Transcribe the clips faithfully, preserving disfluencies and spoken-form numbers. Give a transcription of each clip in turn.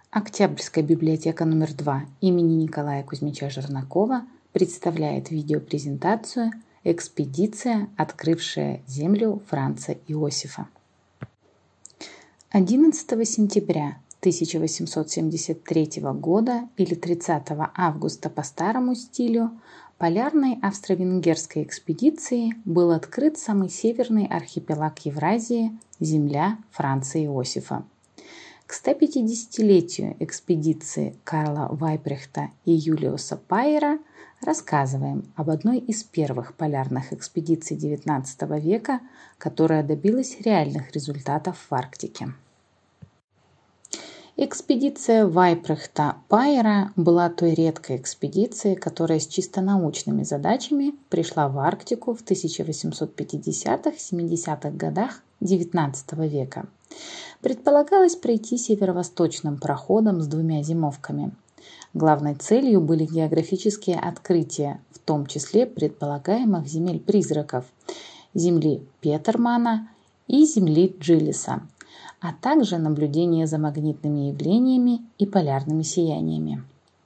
Октябрьская библиотека номер два имени Николая Кузьмича Жернакова представляет видеопрезентацию «Экспедиция, открывшая землю Франца Иосифа». одиннадцатого сентября тысяча восемьсот семьдесят третьего года или тридцатого августа по старому стилю полярной австро-венгерской экспедиции был открыт самый северный архипелаг Евразии – земля Франца Иосифа. К стопятидесятилетию экспедиции Карла Вайпрехта и Юлиуса Пайера рассказываем об одной из первых полярных экспедиций девятнадцатого века, которая добилась реальных результатов в Арктике. Экспедиция Вайпрехта-Пайера была той редкой экспедицией, которая с чисто научными задачами пришла в Арктику в тысяча восемьсот пятидесятых-семидесятых годах девятнадцатого века. Предполагалось пройти северо-восточным проходом с двумя зимовками. Главной целью были географические открытия, в том числе предполагаемых земель-призраков, земли Петермана и земли Джилиса, а также наблюдение за магнитными явлениями и полярными сияниями.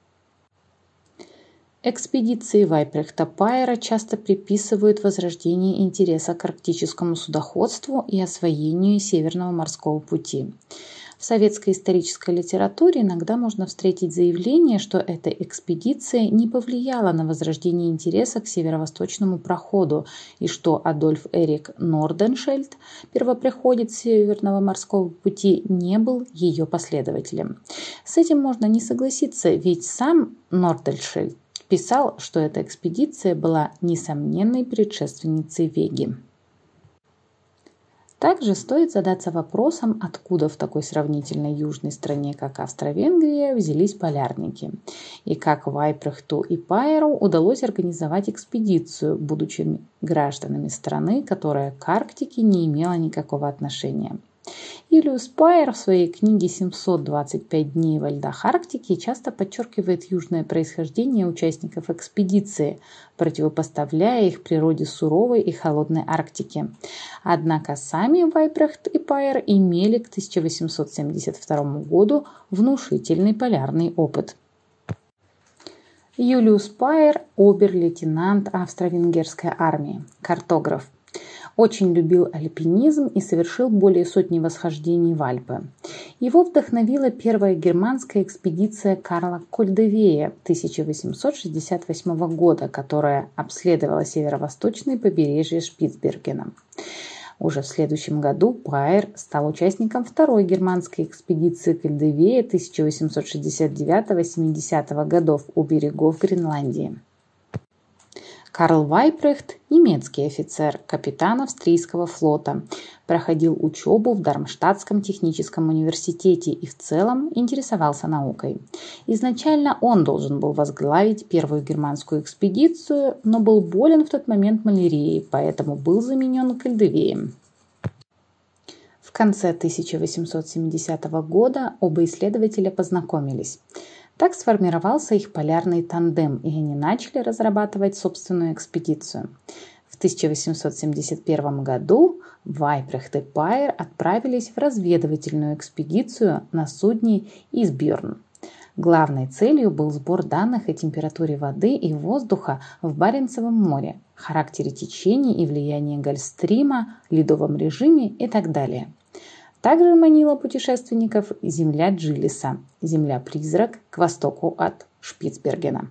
Экспедиции Вайпрехта-Пайера часто приписывают возрождение интереса к арктическому судоходству и освоению Северного морского пути. В советской исторической литературе иногда можно встретить заявление, что эта экспедиция не повлияла на возрождение интереса к северо-восточному проходу и что Адольф Эрик Норденшельд, первопроходец Северного морского пути, не был ее последователем. С этим можно не согласиться, ведь сам Норденшельд писал, что эта экспедиция была несомненной предшественницей Веги. Также стоит задаться вопросом, откуда в такой сравнительно южной стране, как Австро-Венгрия, взялись полярники, и как Вайпрехту и Пайеру удалось организовать экспедицию, будучи гражданами страны, которая к Арктике не имела никакого отношения. Юлиус Пайер в своей книге «семьсот двадцать пять дней во льдах Арктики» часто подчеркивает южное происхождение участников экспедиции, противопоставляя их природе суровой и холодной Арктики. Однако сами Вайпрехт и Пайер имели к тысяча восемьсот семьдесят второму году внушительный полярный опыт. Юлиус Пайер – обер-лейтенант австро-венгерской армии, картограф. Очень любил альпинизм и совершил более сотни восхождений в Альпы. Его вдохновила первая германская экспедиция Карла Кольдевея тысяча восемьсот шестьдесят восьмого года, которая обследовала северо-восточное побережье Шпицбергена. Уже в следующем году Пайер стал участником второй германской экспедиции Кольдевея тысяча восемьсот шестьдесят девятого-семидесятого годов у берегов Гренландии. Карл Вайпрехт, немецкий офицер, капитан австрийского флота, проходил учебу в Дармштадтском техническом университете и в целом интересовался наукой. Изначально он должен был возглавить первую германскую экспедицию, но был болен в тот момент малярией, поэтому был заменен Кольдевеем. В конце тысяча восемьсот семидесятого года оба исследователя познакомились. Так сформировался их полярный тандем, и они начали разрабатывать собственную экспедицию. В тысяча восемьсот семьдесят первом году Вайпрехт и Пайер отправились в разведывательную экспедицию на судне «Исбьерн». Главной целью был сбор данных о температуре воды и воздуха в Баренцевом море, характере течений и влиянии Гольфстрима, ледовом режиме и так далее. Также манила путешественников земля Джилиса, земля-призрак к востоку от Шпицбергена.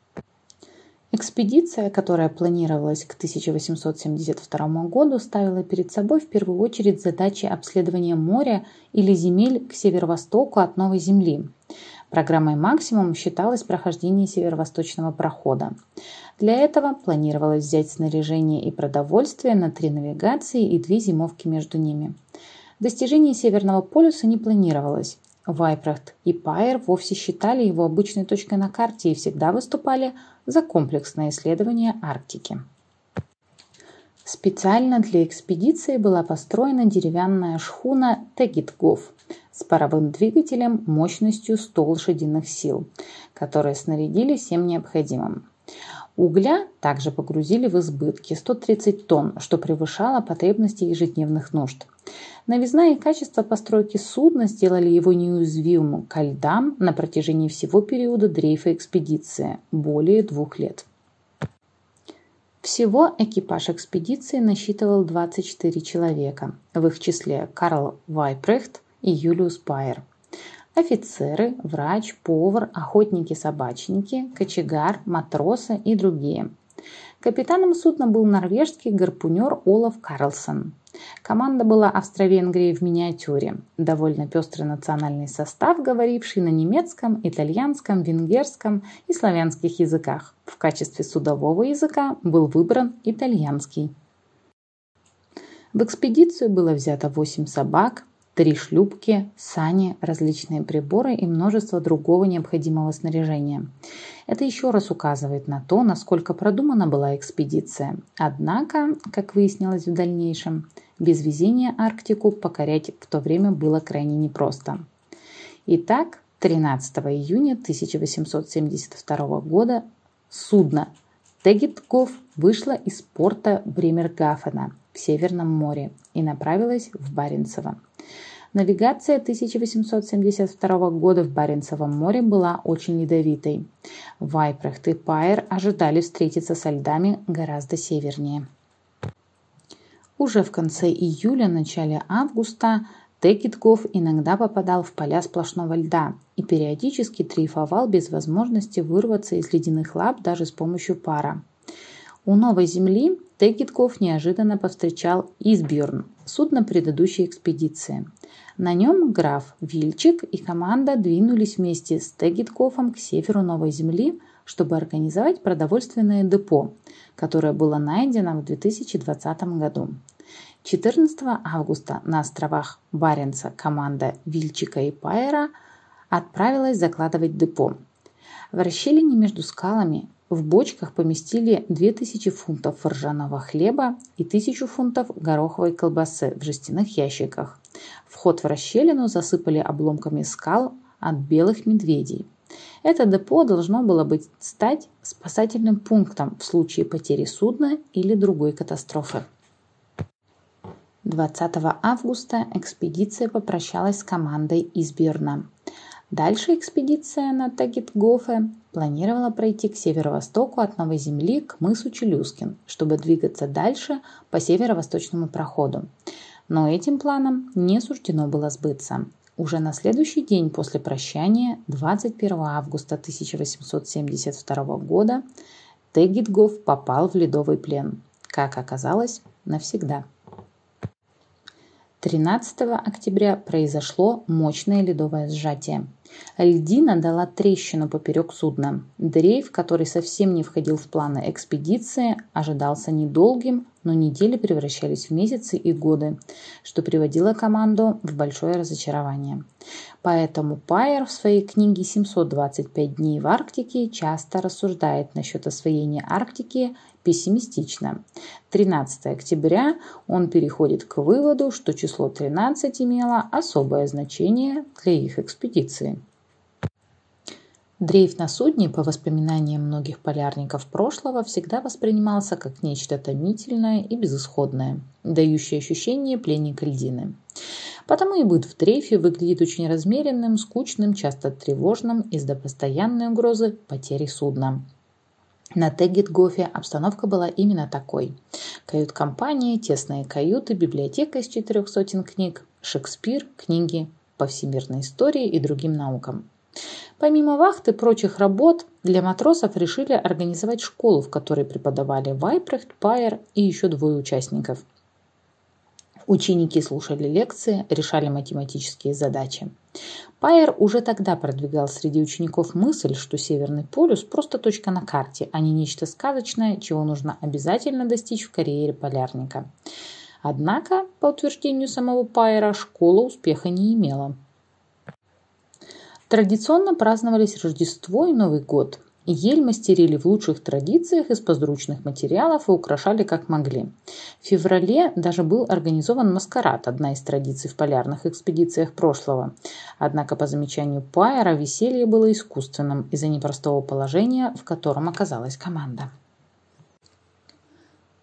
Экспедиция, которая планировалась к тысяча восемьсот семьдесят второму году, ставила перед собой в первую очередь задачи обследования моря или земель к северо-востоку от Новой Земли. Программой максимум считалось прохождение северо-восточного прохода. Для этого планировалось взять снаряжение и продовольствие на три навигации и две зимовки между ними. Достижение Северного полюса не планировалось. Вайпрехт и Пайер вовсе считали его обычной точкой на карте и всегда выступали за комплексное исследование Арктики. Специально для экспедиции была построена деревянная шхуна Тегитгоф с паровым двигателем мощностью сто лошадиных сил, которые снарядили всем необходимым. Угля также погрузили в избытки – сто тридцать тонн, что превышало потребности ежедневных нужд. Новизна и качество постройки судна сделали его неуязвимым ко льдам на протяжении всего периода дрейфа экспедиции – более двух лет. Всего экипаж экспедиции насчитывал двадцать четыре человека, в их числе Карл Вайпрехт и Юлиус Пайер. Офицеры, врач, повар, охотники-собачники, кочегар, матросы и другие. Капитаном судна был норвежский гарпунер Олаф Карлсон. Команда была Австро-Венгрии в миниатюре. Довольно пестрый национальный состав, говоривший на немецком, итальянском, венгерском и славянских языках. В качестве судового языка был выбран итальянский. В экспедицию было взято восемь собак, три шлюпки, сани, различные приборы и множество другого необходимого снаряжения. Это еще раз указывает на то, насколько продумана была экспедиция. Однако, как выяснилось в дальнейшем, без везения Арктику покорять в то время было крайне непросто. Итак, тринадцатого июня тысяча восемьсот семьдесят второго года судно Тегетгоф вышло из порта Бремергафена в Северном море и направилось в Баренцево. Навигация тысяча восемьсот семьдесят второго года в Баренцевом море была очень ледовитой. Вайпрехт и Пайер ожидали встретиться со льдами гораздо севернее. Уже в конце июля-начале августа Тегетгоф иногда попадал в поля сплошного льда и периодически дрейфовал без возможности вырваться из ледяных лап даже с помощью пара. У новой земли Тегетгоф неожиданно повстречал Исбьорн, судно предыдущей экспедиции. На нем граф Вильчик и команда двинулись вместе с Тегетгофом к северу новой земли, чтобы организовать продовольственное депо, которое было найдено в две тысячи двадцатом году. четырнадцатого августа на островах Баренца команда Вильчика и Пайера отправилась закладывать депо. В расщелине между скалами в бочках поместили две тысячи фунтов ржаного хлеба и тысячу фунтов гороховой колбасы в жестяных ящиках. Вход в расщелину засыпали обломками скал от белых медведей. Это депо должно было быть стать спасательным пунктом в случае потери судна или другой катастрофы. двадцатого августа экспедиция попрощалась с командой Исбьорна. Дальше экспедиция на Тегетгофе планировала пройти к северо-востоку от Новой Земли к мысу Челюскин, чтобы двигаться дальше по северо-восточному проходу. Но этим планам не суждено было сбыться. Уже на следующий день после прощания, двадцать первого августа тысяча восемьсот семьдесят второго года, Тегетгоф попал в ледовый плен. Как оказалось, навсегда. тринадцатого октября произошло мощное ледовое сжатие. Льдина дала трещину поперек судна. Дрейф, который совсем не входил в планы экспедиции, ожидался недолгим, но недели превращались в месяцы и годы, что приводило команду в большое разочарование. Поэтому Пайер в своей книге «семьсот двадцать пять дней в Арктике» часто рассуждает насчет освоения Арктики пессимистично. тринадцатого октября он переходит к выводу, что число тринадцать имело особое значение для их экспедиции. Дрейф на судне, по воспоминаниям многих полярников прошлого, всегда воспринимался как нечто томительное и безысходное, дающее ощущение пленника льдины. Потому и быт в дрейфе выглядит очень размеренным, скучным, часто тревожным из-за постоянной угрозы потери судна. На Тегетгофе обстановка была именно такой. Кают-компания, тесные каюты, библиотека из четырех сотен книг, Шекспир, книги по всемирной истории и другим наукам. Помимо вахты и прочих работ, для матросов решили организовать школу, в которой преподавали Вайпрехт, Пайер и еще двое участников. Ученики слушали лекции, решали математические задачи. Пайер уже тогда продвигал среди учеников мысль, что Северный полюс просто точка на карте, а не нечто сказочное, чего нужно обязательно достичь в карьере полярника. Однако, по утверждению самого Пайера, школа успеха не имела. Традиционно праздновались Рождество и Новый год. Ель мастерили в лучших традициях из подручных материалов и украшали как могли. В феврале даже был организован маскарад, одна из традиций в полярных экспедициях прошлого. Однако, по замечанию Пайера, веселье было искусственным из-за непростого положения, в котором оказалась команда.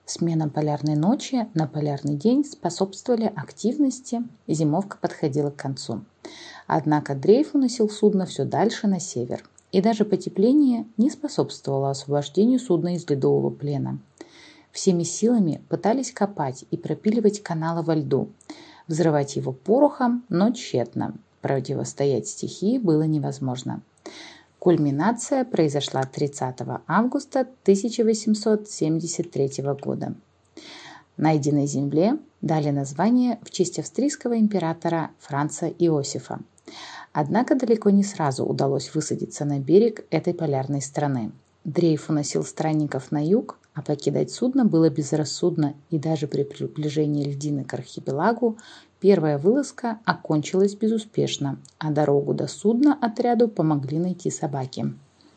Смена полярной ночи на полярный день способствовали активности, и зимовка подходила к концу. Однако дрейф уносил судно все дальше на север, и даже потепление не способствовало освобождению судна из ледового плена. Всеми силами пытались копать и пропиливать каналы во льду, взрывать его порохом, но тщетно. Противостоять стихии было невозможно. Кульминация произошла тридцатого августа тысяча восемьсот семьдесят третьего года. Найденной земле дали название в честь австрийского императора Франца Иосифа. Однако далеко не сразу удалось высадиться на берег этой полярной страны. Дрейф уносил странников на юг, а покидать судно было безрассудно, и даже при приближении льдины к архипелагу первая вылазка окончилась безуспешно, а дорогу до судна отряду помогли найти собаки.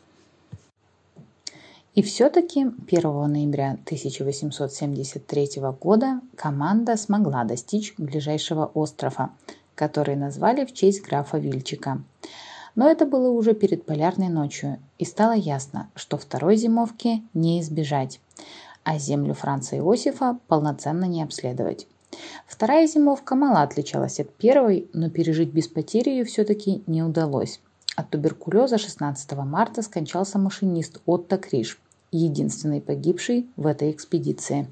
И все-таки первого ноября тысяча восемьсот семьдесят третьего года команда смогла достичь ближайшего острова, который назвали в честь графа Вильчика. Но это было уже перед полярной ночью, и стало ясно, что второй зимовки не избежать, а землю Франца Иосифа полноценно не обследовать. Вторая зимовка мало отличалась от первой, но пережить без потери ее все-таки не удалось. От туберкулеза шестнадцатого марта скончался машинист Отто Криш, единственный погибший в этой экспедиции.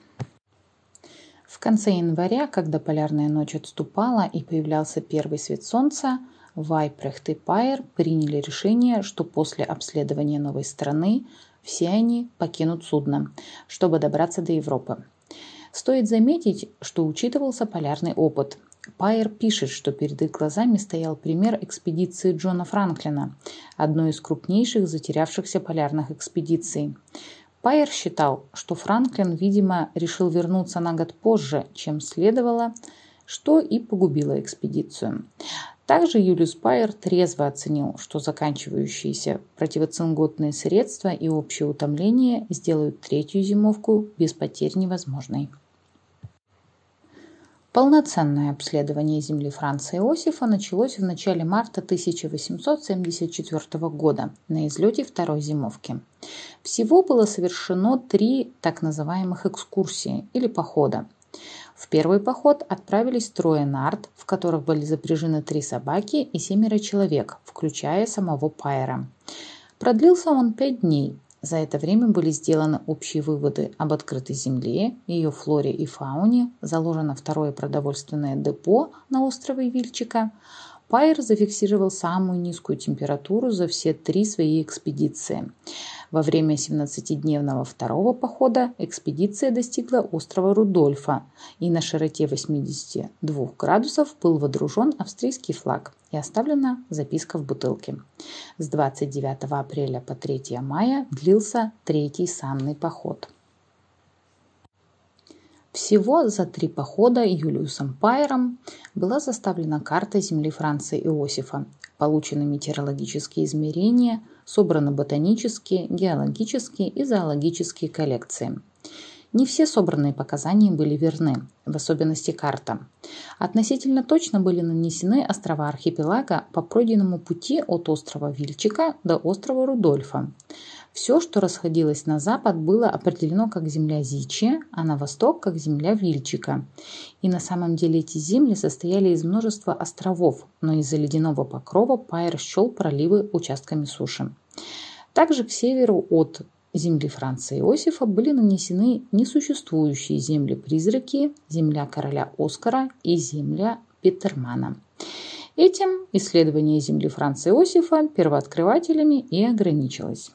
В конце января, когда полярная ночь отступала и появлялся первый свет солнца, Вайпрехт и Пайер приняли решение, что после обследования новой страны все они покинут судно, чтобы добраться до Европы. Стоит заметить, что учитывался полярный опыт. Пайер пишет, что перед их глазами стоял пример экспедиции Джона Франклина, одной из крупнейших затерявшихся полярных экспедиций. Пайер считал, что Франклин, видимо, решил вернуться на год позже, чем следовало, что и погубило экспедицию. Также Юлиус Пайер трезво оценил, что заканчивающиеся противоцинготные средства и общее утомление сделают третью зимовку без потерь невозможной. Полноценное обследование земли Франца Иосифа началось в начале марта тысяча восемьсот семьдесят четвёртого года на излете второй зимовки. Всего было совершено три так называемых экскурсии или похода. В первый поход отправились трое нарт, в которых были запряжены три собаки и семеро человек, включая самого Пайера. Продлился он пять дней. За это время были сделаны общие выводы об открытой земле, ее флоре и фауне, заложено второе продовольственное депо на острове Вильчика. Пайер зафиксировал самую низкую температуру за все три свои экспедиции. Во время семнадцатидневного второго похода экспедиция достигла острова Рудольфа, и на широте восьмидесяти двух градусов был водружен австрийский флаг и оставлена записка в бутылке. С двадцать девятого апреля по третьего мая длился третий санный поход. Всего за три похода Юлиусом Пайером была составлена карта земли Франца Иосифа, получены метеорологические измерения, собраны ботанические, геологические и зоологические коллекции. Не все собранные показания были верны, в особенности карта. Относительно точно были нанесены острова архипелага по пройденному пути от острова Вильчика до острова Рудольфа. Все, что расходилось на запад, было определено как земля Зичи, а на восток как земля Вильчика. И на самом деле эти земли состояли из множества островов, но из-за ледяного покрова Пайер счел проливы участками суши. Также к северу от земли Франца Иосифа были нанесены несуществующие земли-призраки, земля короля Оскара и земля Петермана. Этим исследование земли Франца Иосифа первооткрывателями и ограничилось.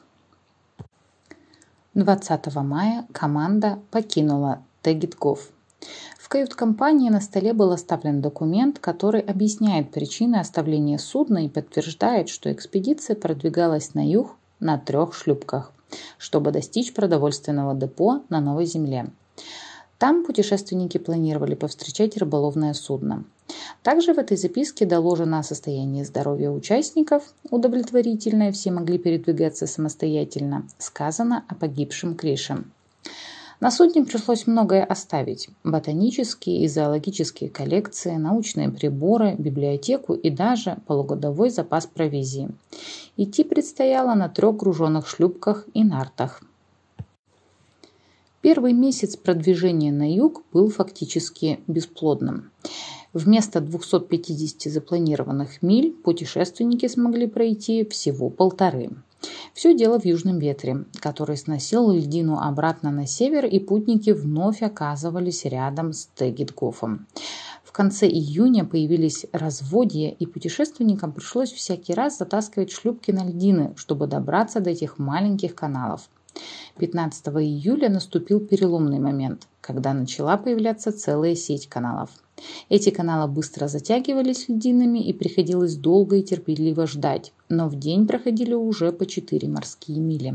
двадцатого мая команда покинула Тегетгоф. В кают-компании на столе был оставлен документ, который объясняет причины оставления судна и подтверждает, что экспедиция продвигалась на юг на трех шлюпках, чтобы достичь продовольственного депо на Новой Земле. Там путешественники планировали повстречать рыболовное судно. Также в этой записке доложено о состоянии здоровья участников, удовлетворительное, все могли передвигаться самостоятельно, сказано о погибшем Крише. На судне пришлось многое оставить – ботанические и зоологические коллекции, научные приборы, библиотеку и даже полугодовой запас провизии. Идти предстояло на трех груженных шлюпках и нартах. Первый месяц продвижения на юг был фактически бесплодным. Вместо двухсот пятидесяти запланированных миль путешественники смогли пройти всего полторы. Все дело в южном ветре, который сносил льдину обратно на север, и путники вновь оказывались рядом с Тегит-Гофом. В конце июня появились разводья, и путешественникам пришлось всякий раз затаскивать шлюпки на льдины, чтобы добраться до этих маленьких каналов. пятнадцатого июля наступил переломный момент, когда начала появляться целая сеть каналов. Эти каналы быстро затягивались льдинами, и приходилось долго и терпеливо ждать, но в день проходили уже по четыре морские мили.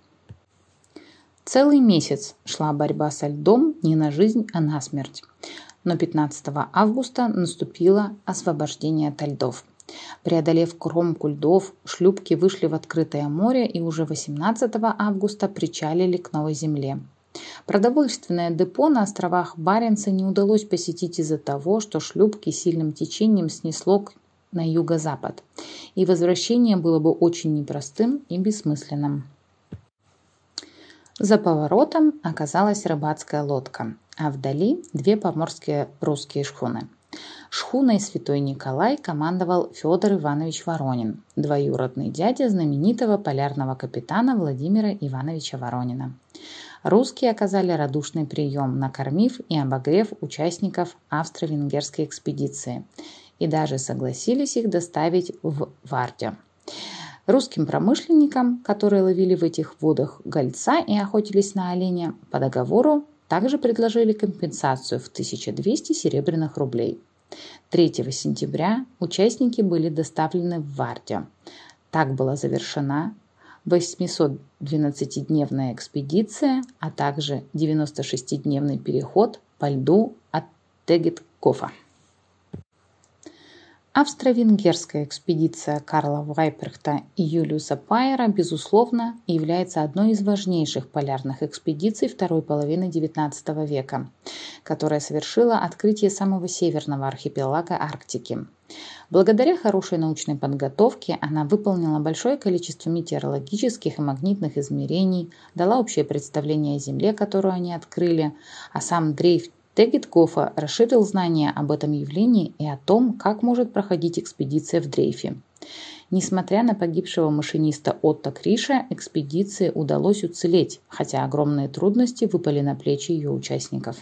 Целый месяц шла борьба со льдом не на жизнь, а на смерть. Но пятнадцатого августа наступило освобождение ото льдов. Преодолев кромку льдов, шлюпки вышли в открытое море и уже восемнадцатого августа причалили к Новой Земле. Продовольственное депо на островах Баренца не удалось посетить из-за того, что шлюпки сильным течением снесло на юго-запад, и возвращение было бы очень непростым и бессмысленным. За поворотом оказалась рыбацкая лодка, а вдали две поморские русские шхуны. Шхуной «Святой Николай» командовал Федор Иванович Воронин, двоюродный дядя знаменитого полярного капитана Владимира Ивановича Воронина. Русские оказали радушный прием, накормив и обогрев участников австро-венгерской экспедиции, и даже согласились их доставить в Вардю. Русским промышленникам, которые ловили в этих водах гольца и охотились на оленя, по договору также предложили компенсацию в тысячу двести серебряных рублей. третьего сентября участники были доставлены в Вардю. Так была завершена восьмисотдвенадцатидневная экспедиция, а также девяностошестидневный переход по льду от Тегит-Гофа. Австро-венгерская экспедиция Карла Вайпрехта и Юлиуса Пайера, безусловно, является одной из важнейших полярных экспедиций второй половины девятнадцатого века, которая совершила открытие самого северного архипелага Арктики. Благодаря хорошей научной подготовке она выполнила большое количество метеорологических и магнитных измерений, дала общее представление о Земле, которую они открыли, а сам дрейф Тегит-Гофа расширил знания об этом явлении и о том, как может проходить экспедиция в дрейфе. Несмотря на погибшего машиниста Отто Криша, экспедиции удалось уцелеть, хотя огромные трудности выпали на плечи ее участников.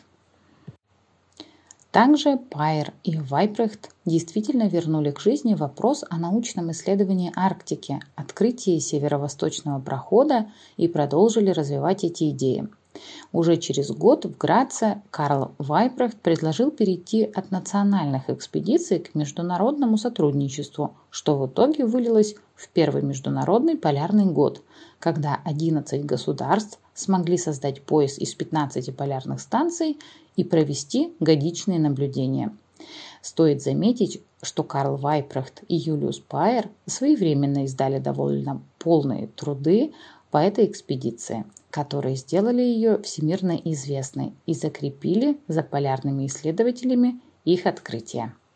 Также Пайер и Вайпрехт действительно вернули к жизни вопрос о научном исследовании Арктики, открытии северо-восточного прохода и продолжили развивать эти идеи. Уже через год в Граце Карл Вайпрехт предложил перейти от национальных экспедиций к международному сотрудничеству, что в итоге вылилось в первый международный полярный год, когда одиннадцать государств смогли создать пояс из пятнадцати полярных станций и провести годичные наблюдения. Стоит заметить, что Карл Вайпрехт и Юлиус Пайер своевременно издали довольно полные труды по этой экспедиции, которые сделали ее всемирно известной и закрепили за полярными исследователями их открытие.